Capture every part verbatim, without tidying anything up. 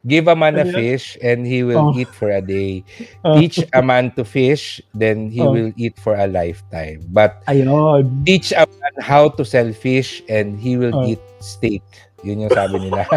Give a man a Ano yan? fish and he will Oh. eat for a day. Oh. Teach a man to fish, then he Oh. will eat for a lifetime. But Ayun. teach a man how to sell fish and he will Oh. eat steak. Yun yung sabi nila.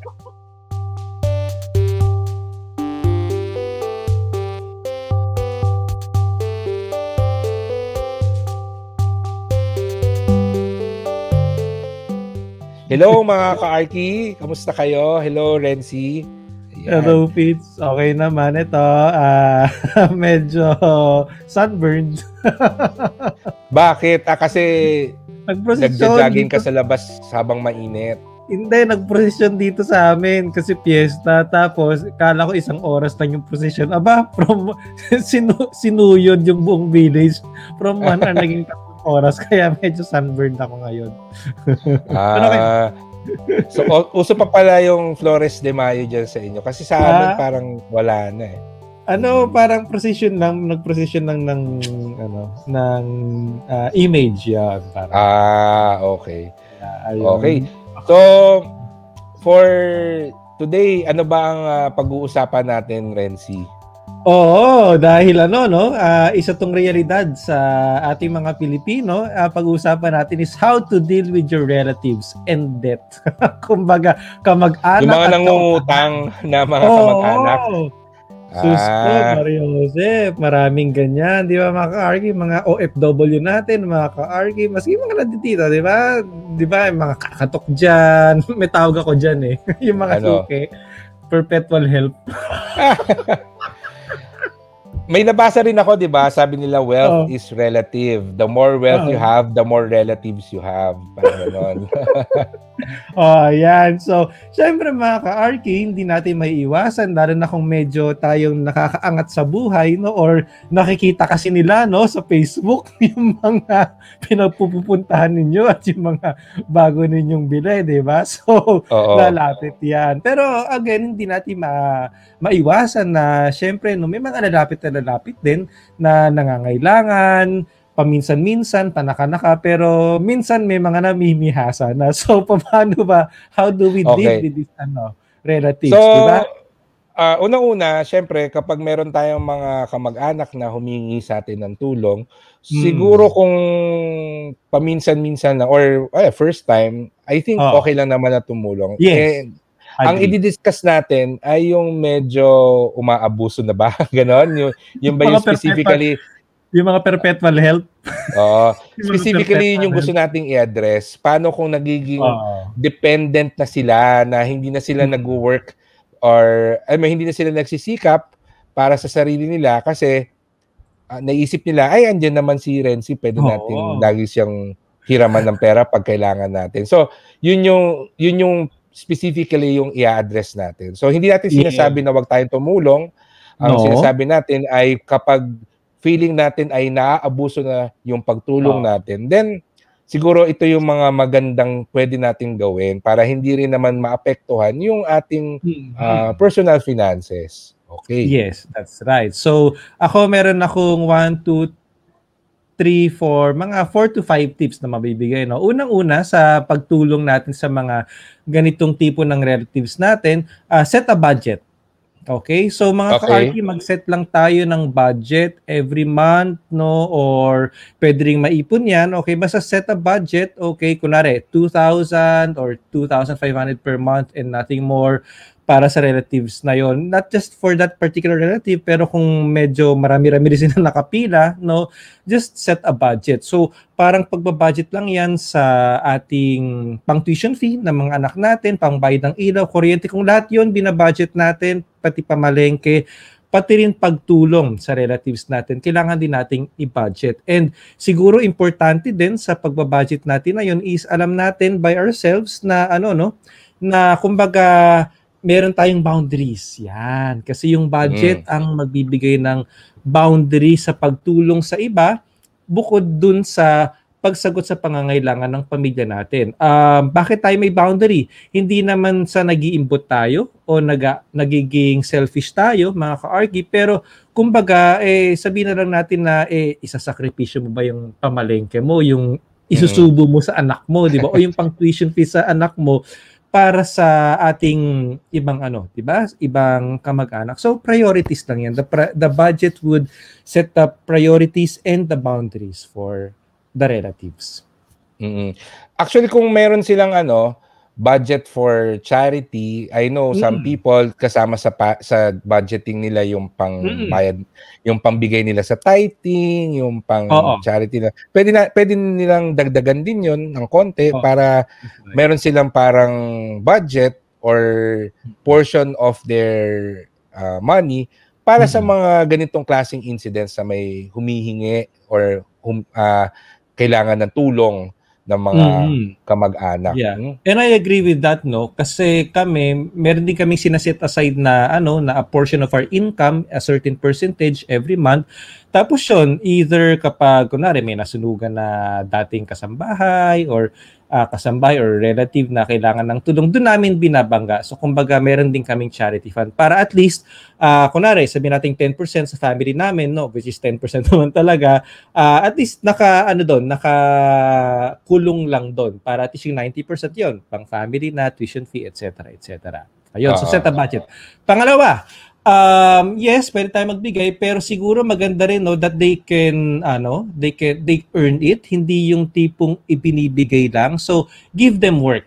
Hello mga ka-Arki, kamusta kayo? Hello Rienzie. Hello Fitz, okay naman ito. Uh, medyo sunburned. Bakit? Ah, kasi nagja-jogging ka dito sa labas habang mainit. Hindi, nag-procession dito sa amin kasi piyesta. Tapos, kala ko isang oras lang yung procession. Aba, from sinu sinuyod yung buong village. From one hour naging oras, kaya medyo sunburned ako ngayon. Ah, so uso pa pala yung Flores de Mayo dyan sa inyo kasi sa amin ah, parang wala na eh. Ano, parang procession lang, nag-procession lang ng ano, ng uh, image yan. Parang. Ah, okay. Uh, okay. So for today, ano ba ang uh, pag-uusapan natin, Rienzie? Oo, dahil ano, no, uh, isa tong realidad sa ating mga Pilipino. Uh, pag-uusapan natin is how to deal with your relatives and debt. Kumbaga, kamag-anak. Yung mga nangungutang na mga oh, kamag-anak. Sus po, ah. Mario Joseph, maraming ganyan. Di ba mga ka-Arki, mga O F W natin, mga ka-Arki, maski mga nandito, di ba? Di ba, mga kakatok dyan. May tawag ako dyan eh. Yung mga ano? Suke. Perpetual help. May nabasa rin ako, di ba? Sabi nila, wealth oh. is relative. The more wealth oh. you have, the more relatives you have. Parang gano'n. Oh, yan. So, syempre mga ka-Arki, hindi natin may iwasan, lalo na kung medyo tayong nakakaangat sa buhay, no? Or nakikita kasi nila, no, sa Facebook, yung mga pinagpupuntahan ninyo at yung mga bago ninyong bili, di ba? So, oo. Lalapit yan. Pero, again, hindi natin ma maiwasan na, syempre, no, may mga lalapit na lalapit din na nangangailangan, paminsan-minsan, panaka-naka, pero minsan may mga namimihasa na. So, paano ba, how do we okay. deal with this ano, relatives, so, diba? Uh, unang-una, syempre, kapag meron tayong mga kamag-anak na humingi sa atin ng tulong, hmm. siguro kung paminsan-minsan na, or eh, first time, I think oh. okay lang naman na tumulong. Yes. Eh, ang i-discuss natin ay yung medyo umaabuso na ba? Ganon? Yung, yung ba yung specifically... Yung mga perpetual help. Oo. Specifically, yun yung gusto nating i-address. Paano kung nagiging uh, dependent na sila, na hindi na sila hmm. nag-work or I mean, hindi na sila nagsisikap para sa sarili nila kasi uh, naisip nila, ay, andyan naman si Rienzie, pwede oh, natin oh. lagi siyang hiraman ng pera pag kailangan natin. So, yun yung, yun yung specifically yung i-address natin. So, hindi natin sinasabi yeah. na wag tayong tumulong. Ang no. sinasabi natin ay kapag feeling natin ay naaabuso na yung pagtulong oh. natin, then siguro ito yung mga magandang pwede nating gawin para hindi rin naman maapektuhan yung ating mm-hmm. uh, personal finances. Okay. Yes, that's right. So, ako meron akong one, two, three, four, mga four to five tips na mabibigay. No? Unang-una sa pagtulong natin sa mga ganitong tipo ng relatives natin, uh, set a budget. Okay? So mga okay. ka-Arki, mag-set lang tayo ng budget every month, no? Or pwede rin maipon yan. Okay, basta set a budget. Okay, kunwari, two thousand or two thousand five hundred per month and nothing more para sa relatives na yon. Not just for that particular relative, pero kung medyo marami-rami rin sila nakapila, no? Just set a budget. So parang pagbabudget lang yan sa ating pang-tuition fee ng mga anak natin, pang-bayad ng ilaw, kuryente. Kung lahat yon binabudget natin, pati pamalengke, pati rin pagtulong sa relatives natin, kailangan din nating i-budget. And siguro importante din sa pagbabudget natin na yun is alam natin by ourselves na ano, no? Na kumbaga meron tayong boundaries. Yan. Kasi yung budget mm. ang magbibigay ng boundary sa pagtulong sa iba bukod dun sa pagsagot sa pangangailangan ng pamilya natin. Uh, bakit tayo may boundary? Hindi naman sa nag-iimbot tayo o nag nagiging selfish tayo, mga ka-Arki, pero kumbaga, eh, sabihin na lang natin na eh, isasakripisyo mo ba yung pamalengke mo, yung isusubo mo sa anak mo, di ba? O yung pang-tuition fee sa anak mo, para sa ating ibang ano, 'di ba? Ibang kamag-anak. So priorities lang 'yan. The the budget would set the priorities and the boundaries for the relatives. Mm-hmm. Actually, kung meron silang ano, budget for charity, I know mm. some people kasama sa pa, sa budgeting nila yung pangbayad, mm. yung pambigay nila sa tithing, yung pang Oo. charity na. Pwede na pwede nilang dagdagan din 'yon ng konti Oo. para meron silang parang budget or portion of their uh, money para mm. sa mga ganitong klaseng incidents na may humihingi or hum, uh, kailangan ng tulong ng mga mm-hmm. kamag-anak. Yeah. Hmm? And I agree with that, no? Kasi kami, meron din kami sinaset aside na ano, na a portion of our income, a certain percentage every month. Tapos yun, either kapag kunwari may nasunugan na dating kasambahay or uh, kasambahay or relative na kailangan ng tulong, doon namin binabangga. So kumbaga, meron din kaming charity fund para at least, uh, kunwari, sabihin natin ten percent sa family namin, no, which is ten percent naman talaga, uh, at least naka, ano doon, naka kulong lang doon para at least yung ninety percent yun, pang family na, tuition fee, et cetera, et cetera. Ayun, uh, so set a budget. Pangalawa, Um, yes, pwede tayo magbigay, pero siguro maganda rin, no, that they can, ano, they can, they earn it, hindi yung tipong ibinibigay lang. So, give them work.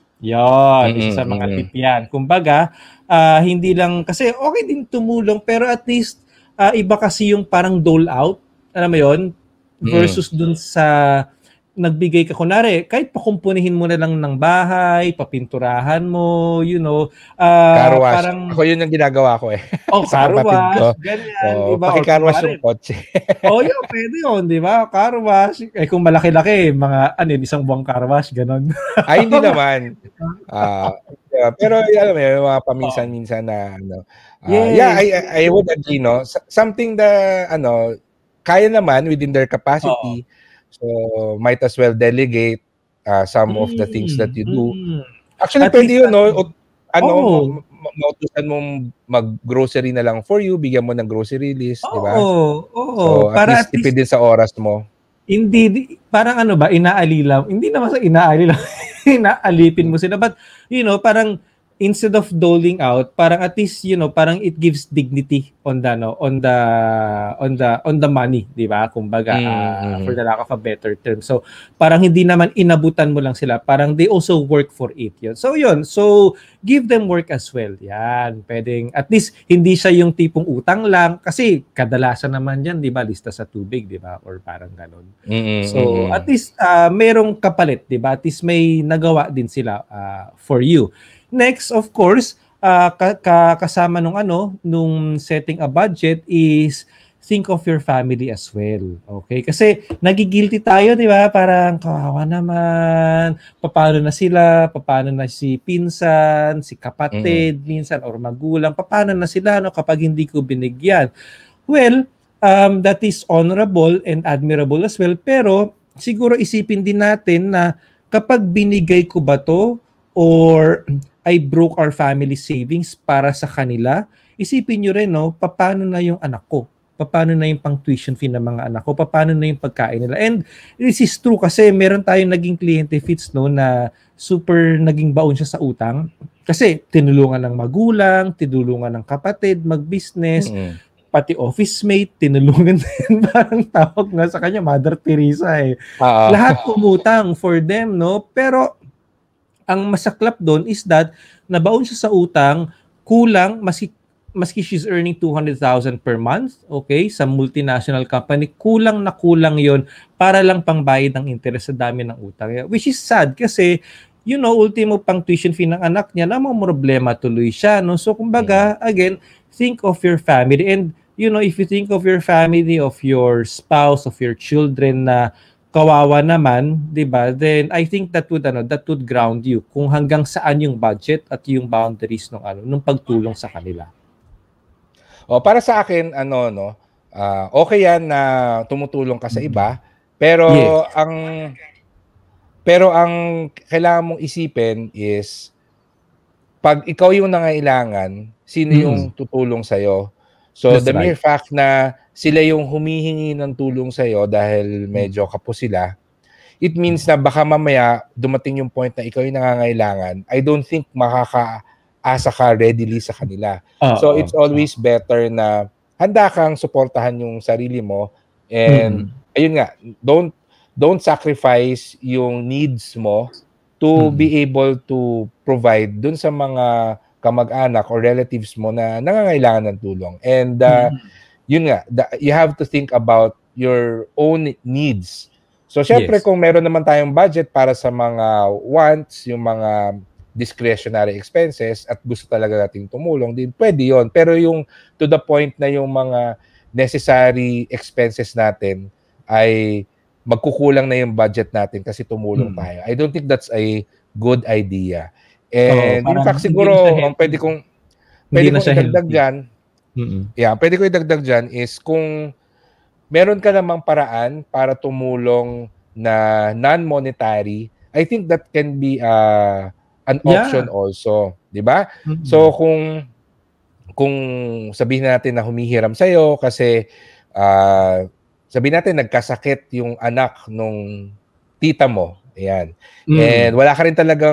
Yan, mm-hmm, isa sa mga mm-hmm. tip yan. Kumbaga, uh, hindi lang, kasi okay din tumulong, pero at least, uh, iba kasi yung parang dole out, alam mo yun, versus mm. dun sa nagbigay ka, kunwari, kahit pakumpunihin mo na lang ng bahay, papinturahan mo, you know. Uh, carwash. Parang, ako yun yung ginagawa ko eh. Oh, carwash. Ganyan. Oh, diba? Paki-carwash yung kotse. Oh, yun, pwede yun, di ba? Carwash. Eh, kung malaki-laki, mga, ano yun, isang buwang carwash, ganon. Ay, hindi naman. Uh, yeah, pero, alam mo, yung mga paminsan-minsan na, ano. Uh, yes. Yeah, I, I would agree, no? Something that, ano, kaya naman within their capacity, oh. So, might as well delegate uh, some mm, of the things that you do. Mm. Actually, at pwede yun, no? O, ano, oh. mautusan mong mag-grocery na lang for you, bigyan mo ng grocery list, oh, di ba? Oo, oh, so, at para least, tipid din sa oras mo. Hindi, parang ano ba, inaalilaw. Hindi naman sa inaalilaw. Inaalipin mo sila. But, you know, parang, instead of doling out, parang at least, you know, parang it gives dignity on the, no, on the, on the, on the money, di ba? Kumbaga, mm-hmm. uh, for the lack of a better term. So, parang hindi naman inabutan mo lang sila. Parang they also work for it. Yun. So, yun. So, give them work as well. Yan. Pwedeng, at least, hindi siya yung tipong utang lang. Kasi, kadalasan naman yan, di ba? Lista sa tubig, di ba? Or parang ganon. Mm-hmm. So, at least, uh, merong kapalit, di ba? At least may nagawa din sila uh, for you. Next, of course, uh, ka- kasama nung ano, nung setting a budget is think of your family as well. Okay? Kasi nagigilty tayo, di ba? Parang kawawa naman. Paano na sila? Paano na si pinsan, si kapatid, mm-hmm. minsan, or magulang? Paano na sila no, kapag hindi ko binigyan? Well, um, that is honorable and admirable as well. Pero siguro isipin din natin na kapag binigay ko ba to or I broke our family savings para sa kanila, isipin nyo rin, no, paano na yung anak ko? Paano na yung pang tuition fee ng mga anak ko? Paano na yung pagkain nila? And this is true kasi meron tayong naging kliyente, Fitz, no, na super naging baon siya sa utang. Kasi tinulungan ng magulang, tinulungan ng kapatid, mag-business, mm-hmm. pati office mate, tinulungan din. Parang tawag nga sa kanya, Mother Teresa eh. Uh-huh. Lahat umutang for them, no? Pero ang masaklap doon is that nabaon siya sa utang, kulang, maski, maski she's earning two hundred thousand per month, okay, sa multinational company, kulang na kulang yon para lang pangbayad ng interest sa dami ng utang. Which is sad kasi, you know, ultimo pang tuition fee ng anak niya, namang problema tuloy siya. No? So, kumbaga, again, think of your family. And, you know, if you think of your family, of your spouse, of your children na kawawa naman, 'di ba? Then I think that would ano, that would ground you kung hanggang saan yung budget at yung boundaries ng ano, ng pagtulong sa kanila. O para sa akin ano no, uh, okay yan na tumutulong ka sa iba, pero yes. ang pero ang kailangan mong isipin is pag ikaw yung nangailangan, sino mm. yung tutulong sa iyo? So That's the right. mere fact na sila yung humihingi ng tulong sa iyo dahil medyo kapo sila, it means na baka mamaya dumating yung point na ikaw yung nangangailangan. I don't think makakaasa ka readily sa kanila. Uh, so it's always uh, better na handa kang suportahan yung sarili mo and mm. ayun nga, don't don't sacrifice yung needs mo to mm. be able to provide dun sa mga kamag-anak or relatives mo na nangangailangan ng tulong. And uh, mm. yun nga, the, you have to think about your own needs. So, syempre, yes. kung meron naman tayong budget para sa mga wants, yung mga discretionary expenses, at gusto talaga nating tumulong, din pwede yon. Pero yung to the point na yung mga necessary expenses natin ay magkukulang na yung budget natin kasi tumulong hmm. tayo. I don't think that's a good idea. And oh, in fact, siguro, ang pwede kong, pwede kong idagdag dyan, mm-hmm. yeah, pwede ko idagdag dyan is kung meron ka namang paraan para tumulong na non-monetary, I think that can be uh, an option yeah. also. Diba? Mm-hmm. So, kung kung sabihin natin na humihiram sa'yo kasi uh, sabihin natin nagkasakit yung anak nung tita mo. Ayan. Mm. And wala ka rin talagang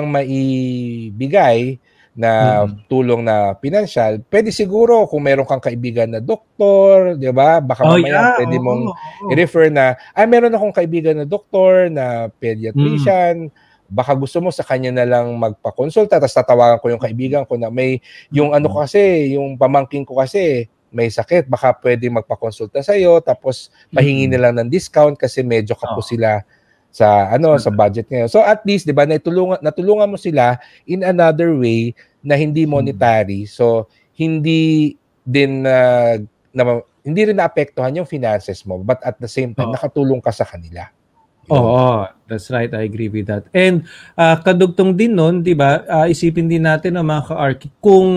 maibigay na mm. tulong na pinansyal. Pwede siguro kung meron kang kaibigan na doktor, di ba? Baka oh, mamaya yeah. pwede oh, mong oh. i-refer na, ay, meron akong kaibigan na doktor, na pediatrician, mm. baka gusto mo sa kanya na lang magpakonsulta, tapos tatawagan ko yung kaibigan ko na may, yung mm. ano kasi, yung pamangking ko kasi, may sakit, baka pwede magpakonsulta sa'yo, tapos pahingi mm. nila ng discount kasi medyo kapo oh. sila sa ano sa budget ngayon. So at least 'di ba natulungan natulungan mo sila in another way na hindi monetary. So hindi din uh, na, hindi rin naapektuhan yung finances mo but at the same time oh. nakatulong ka sa kanila. Oo, oh, that's right. I agree with that. And uh, kadugtong din noon, 'di ba? Uh, isipin din natin ng mga ka-Arki kung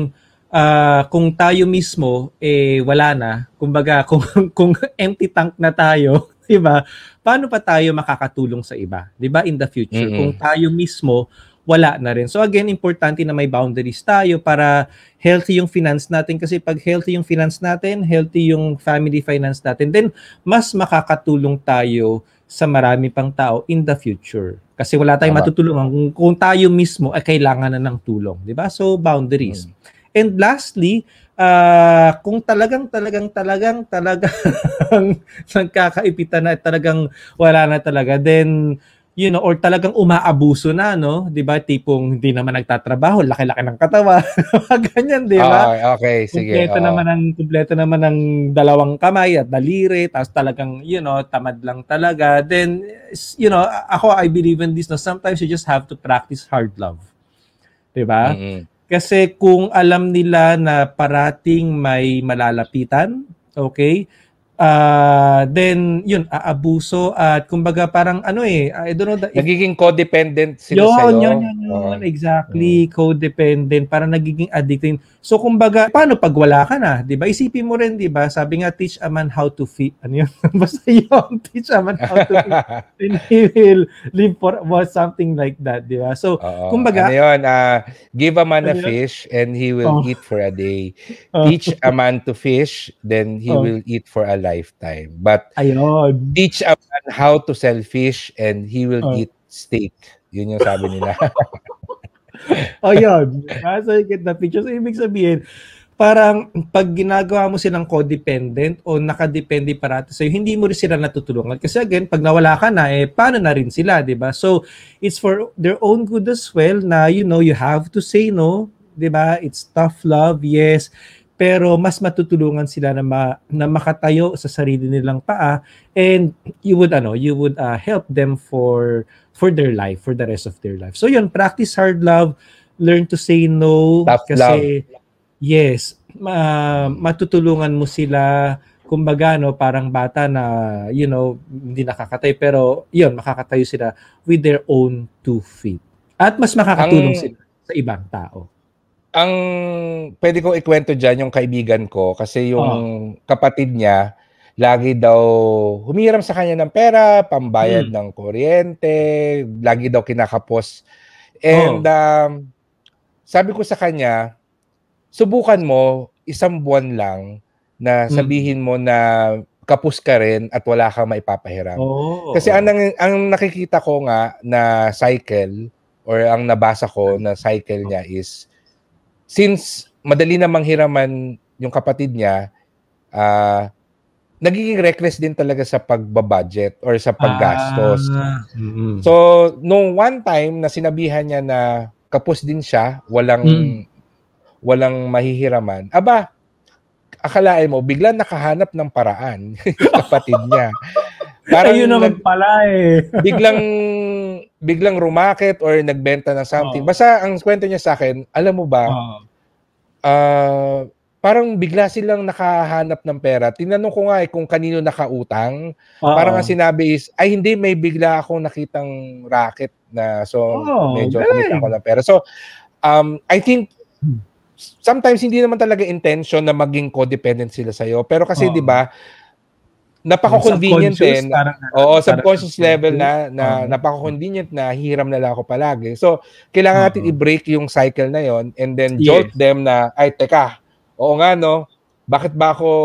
uh, kung tayo mismo eh wala na, kumbaga kung kung empty tank na tayo, diba? Paano pa tayo makakatulong sa iba? Diba? In the future. Mm-hmm. Kung tayo mismo, wala na rin. So again, importante na may boundaries tayo para healthy yung finance natin. Kasi pag healthy yung finance natin, healthy yung family finance natin, then mas makakatulong tayo sa marami pang tao in the future. Kasi wala tayong matutulungan kung, kung tayo mismo ay kailangan na ng tulong. Diba? So boundaries. Mm-hmm. And lastly, uh, kung talagang, talagang, talagang, talagang nagkakaipitan na, talagang wala na talaga, then, you know, or talagang umaabuso na, no? Di ba? Tipong hindi naman nagtatrabaho, laki-laki ng katawa. Ganyan, di ba? Oh, okay, sige. Kumpleto, oh. naman ang, kumpleto naman ang dalawang kamay at daliri, tapos talagang, you know, tamad lang talaga. Then, you know, ako, I believe in this, no? Sometimes you just have to practice hard love. Di ba? Mm-hmm. Kasi kung alam nila na parating may malalapitan, okay, uh, then yun, aabuso at kumbaga parang ano eh, I don't know. If, nagiging codependent sila yun, sa'yo. Yun, yun, yun, oh. exactly, mm. codependent, parang nagiging addicted. So kumbaga, paano pag wala ka na, di ba? Isipin mo rin, di ba? Sabi nga, teach a man how to feed, ano yun? Basta yun, teach a man how to feed, and he will live for well, something like that, di ba? So, uh, kumbaga, ano yun, uh, give a man a fish and he will oh. eat for a day. Oh. Teach a man to fish, then he oh. will eat for a lifetime. But ayun. Teach a man how to sell fish and he will oh. eat steak. Yun yung sabi nila. O yun. So you get the picture. So ibig sabihin, parang pag ginagawa mo silang codependent o nakadepende parati sa'yo, hindi mo rin sila natutulungan. Kasi again, pag nawala ka na, eh, paano na rin sila, di ba? So it's for their own good as well na, you know, you have to say no, di ba? It's tough love, yes. Pero mas matutulungan sila na, ma, na makatayo sa sarili nilang paa and you would ano you would uh, help them for for their life, for the rest of their life. So yun, practice hard love, learn to say no. Tough kasi love. Yes, ma, matutulungan mo sila, kumbaga no, parang bata na you know hindi nakakatay pero yun, makakatayo sila with their own two feet at mas makakatulong Ang... sila sa ibang tao. Ang pwede kong ikwento dyan, yung kaibigan ko, kasi yung oh. kapatid niya, lagi daw humihiram sa kanya ng pera, pambayad hmm. ng kuryente, lagi daw kinakapos. And oh. um, sabi ko sa kanya, subukan mo isang buwan lang na sabihin mo na kapus ka rin at wala kang maipapahiram. Oh, Kasi ang, ang nakikita ko nga na cycle or ang nabasa ko na cycle niya is since madali na manghiraman yung kapatid niya, uh, nagiging reckless din talaga sa pagbabudget or sa paggastos. Ah, mm-hmm. So, nung one time na sinabihan niya na kapos din siya, walang mm. walang mahihiraman, aba, akalain mo, biglang nakahanap ng paraan yung kapatid niya. Parang ayun naman nag, pala eh. biglang, biglang rumakit or nagbenta ng something. Oh. Basta ang kwento niya sa akin, alam mo ba, oh. uh, parang bigla silang nakahanap ng pera. Tinanong ko nga eh kung kanino nakautang. Uh-oh. Parang ang sinabi is, ay hindi, may bigla akong nakitang racket na so oh, medyo kumita ako ng pera. So, um, I think sometimes hindi naman talaga intention na maging codependent sila sa'yo. Pero kasi, oh. di ba, napaka-convenient din. Oo, subconscious level na, na oh. napaka-convenient na hiram na lang ako palagi. So, kailangan natin oh. i-break yung cycle na yon and then jolt yes. them na, ay, teka, oo nga, no? Bakit ba ako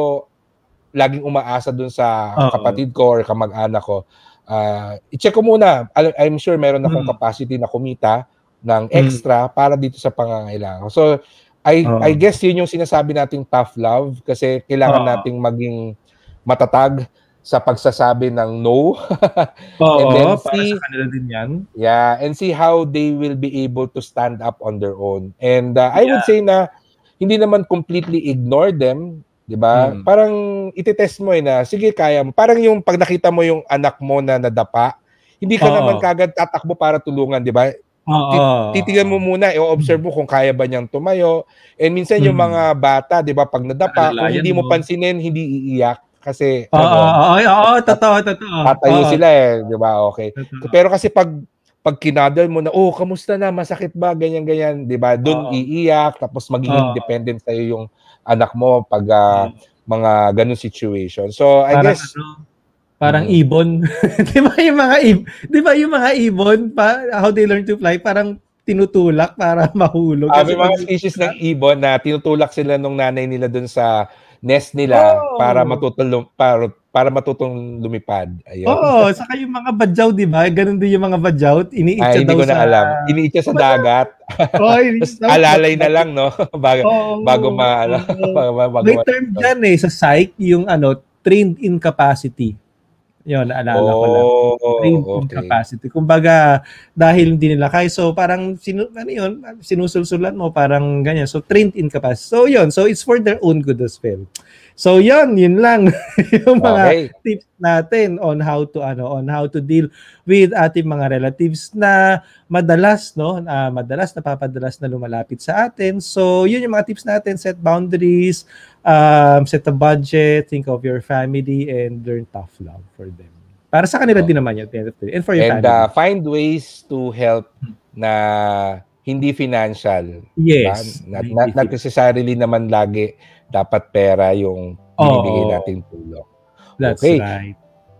laging umaasa dun sa Uh-oh. kapatid ko or kamag-anak ko? Uh, i-check ko muna. I'm sure meron akong hmm. capacity na kumita ng extra hmm. para dito sa pangangailangan. So, I, Uh-oh. I guess yun yung sinasabi nating tough love kasi kailangan Uh-oh. nating maging matatag sa pagsasabi ng no. Oo, and then see, para sa kanila din yan. Yeah, and see how they will be able to stand up on their own. And uh, I yeah. would say na hindi naman completely ignore them, di ba? Hmm. Parang ititest mo eh na, sige, kaya mo. Parang yung pag nakita mo yung anak mo na nadapa, hindi ka oh. naman kagad tatakbo para tulungan, di ba? Oh. Titigan mo muna, i-observe mo kung kaya ba niyang tumayo. And minsan hmm. yung mga bata, di ba, pag nadapa, kung hindi mo pansinin, hindi iiyak. Kasi, oo, oo, oo, totoo, totoo. Tatayo sila eh, di ba? Okay. Totoo. Pero kasi pag pag kinadal mo na, oh, kamusta na, masakit ba, ganyan-ganyan, di ba? Doon uh, iiyak, tapos magiging uh, dependent sa'yo yung anak mo pag uh, uh, mga ganun situation. So, I parang, guess... Ano, parang hmm. ibon. Di ba yung mga ibon? Di ba yung mga ibon, pa, how they learn to fly, parang tinutulak para mahulog. Ah, may mga species ng ibon na tinutulak sila nung nanay nila doon sa nest nila oh. para matutulong para para matutong lumipad. Ayun. Oo, saka yung mga badyaw, di ba? Ganun din yung mga badyaw, iniit siya daw hindi ko na sa... alam. Iniit siya sa dagat. Oh, alalay na lang, no? bago oh, bago ma ano, oh. bago may term diyan eh sa psych, yung ano, trained incapacity. Yun, naalala oh, ko lang. Trained okay. incapacity. Kumbaga, dahil hindi nila kaya, so parang, sinu, ano yun, sinusulsulan mo, parang ganyan. So, trained incapacity. So, yun. So, it's for their own good as well. So, yun, yun lang. Yung mga okay. tips natin on how to, ano, on how to deal with ating mga relatives na madalas, no, uh, madalas, napapadalas na lumalapit sa atin. So, yun yung mga tips natin. Set boundaries, um, set a budget, think of your family, and learn tough love for them. Para sa kanila oh. din naman yun. And for your and, family. And uh, find ways to help na hindi financial. Yes. Diba? Not, not, not necessarily naman lagi dapat pera yung binibigay oh, nating tulong. That's okay. right.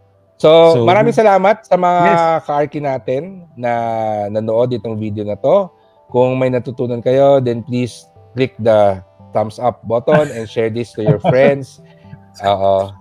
So, so, maraming salamat sa mga yes. ka-Arki natin na nanood itong video na to. Kung may natutunan kayo, then please click the thumbs up button and share this to your friends. Oo.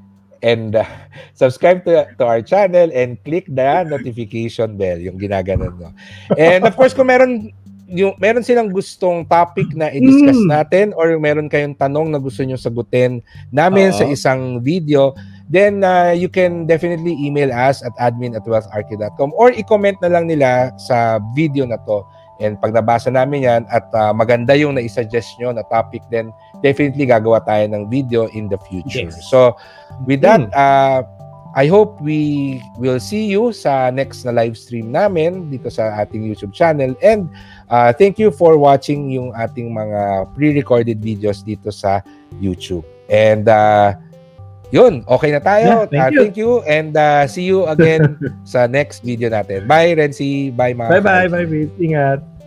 And uh, subscribe to, to our channel and click the notification bell, yung ginaganon mo. And of course, kung meron yung meron silang gustong topic na i-discuss natin or meron kayong tanong na gusto nyo sagutin namin Uh-oh. sa isang video, then uh, you can definitely email us at admin at wealth arki dot com or i-comment na lang nila sa video na to. And pag nabasa namin yan at uh, maganda yung na-suggest nyo na topic, then definitely gagawa tayo ng video in the future. Yes. So with that, mm. uh, I hope we will see you sa next na live stream namin dito sa ating YouTube channel. And uh, thank you for watching yung ating mga pre-recorded videos dito sa YouTube. And uh, yun, okay na tayo. Yeah, thank, uh, you. thank you. And uh, see you again sa next video natin. Bye, Rienzie. Bye, mga Bye-bye. Bye, Vince. Ingat.